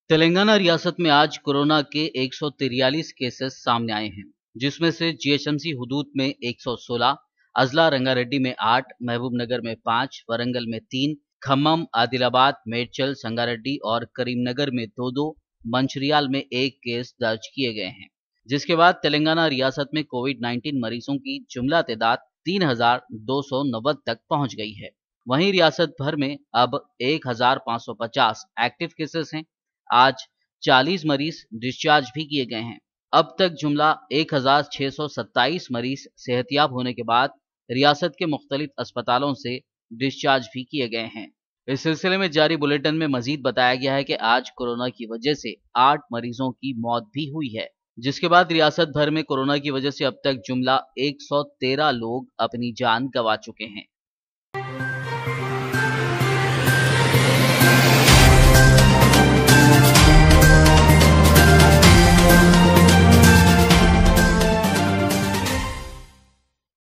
तेलंगाना रियासत में आज कोरोना के 143 केसेस सामने आए हैं, जिसमें से जीएचएमसी हुदूद में 116, अजला रंगारेड्डी में 8, महबूबनगर में 5, वरंगल में 3, खम्मम, आदिलाबाद, मेडचल, संगारेड्डी और करीमनगर में 2-2, मंचिरियाल में 1 केस दर्ज किए गए हैं। जिसके बाद तेलंगाना रियासत में कोविड-19 मरीजों की जुमला तादाद 3,290 तक पहुंच गई है। वहीं रियासत भर में अब 1,550 एक्टिव केसेस हैं। आज 40 मरीज डिस्चार्ज भी किए गए हैं। अब तक जुमला 1,627 मरीज सेहतियाब होने के बाद रियासत के मुख्तलिफ अस्पतालों से डिस्चार्ज भी किए गए हैं। इस सिलसिले में जारी बुलेटिन में मजीद बताया गया है कि आज कोरोना की वजह से 8 मरीजों की मौत भी हुई है, जिसके बाद रियासत भर में कोरोना की वजह से अब तक जुमला 113 लोग अपनी जान गंवा चुके हैं।